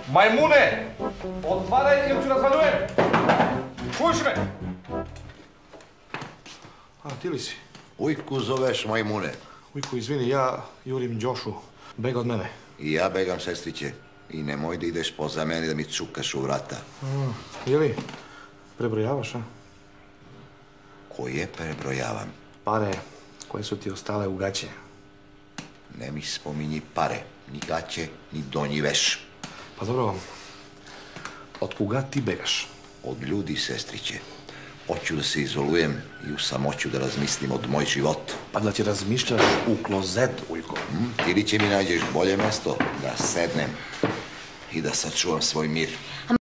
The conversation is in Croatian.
Majmune! Otvaraj ili ću razvaljujem! Čuješ me? A, ti li si? Ujku zoveš Majmune. Ujku, izvini, ja jurim Đošu. Bega od mene. I ja begam, sestriće. I nemoj da ideš poza mene da mi cukaš u vrata. Ili? Prebrojavaš, a? Koje prebrojavam? Pare koje su ti ostale u gaće. Ne mi spominji pare. Ni gaće, ni donji veš. Pa dobro, od koga ti begaš? Od ljudi, sestriće. Hoću da se izolujem i u samoću da razmislim od moj život. Pa da ti razmišljaš u klozet, Ujko. Ili će mi nađeš bolje mesto da sednem i da sačuvam svoj mir.